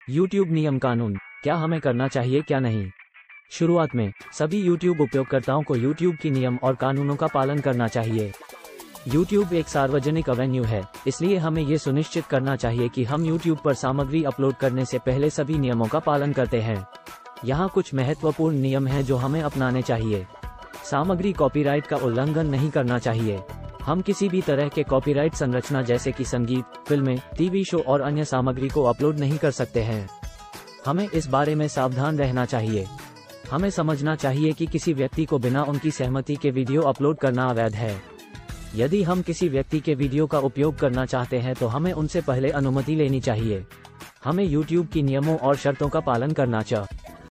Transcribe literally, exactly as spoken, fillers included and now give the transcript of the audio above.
YouTube नियम कानून, क्या हमें करना चाहिए क्या नहीं। शुरुआत में सभी YouTube उपयोगकर्ताओं को YouTube की नियम और कानूनों का पालन करना चाहिए। YouTube एक सार्वजनिक अवेन्यू है, इसलिए हमें ये सुनिश्चित करना चाहिए कि हम YouTube पर सामग्री अपलोड करने से पहले सभी नियमों का पालन करते हैं। यहाँ कुछ महत्वपूर्ण नियम हैं जो हमें अपनाने चाहिए। सामग्री कॉपीराइट का उल्लंघन नहीं करना चाहिए। हम किसी भी तरह के कॉपीराइट संरचना जैसे कि संगीत, फिल्में, टीवी शो और अन्य सामग्री को अपलोड नहीं कर सकते हैं। हमें इस बारे में सावधान रहना चाहिए। हमें समझना चाहिए कि किसी व्यक्ति को बिना उनकी सहमति के वीडियो अपलोड करना अवैध है। यदि हम किसी व्यक्ति के वीडियो का उपयोग करना चाहते हैं तो हमें उनसे पहले अनुमति लेनी चाहिए। हमें YouTube की नियमों और शर्तों का पालन करना चाहिए।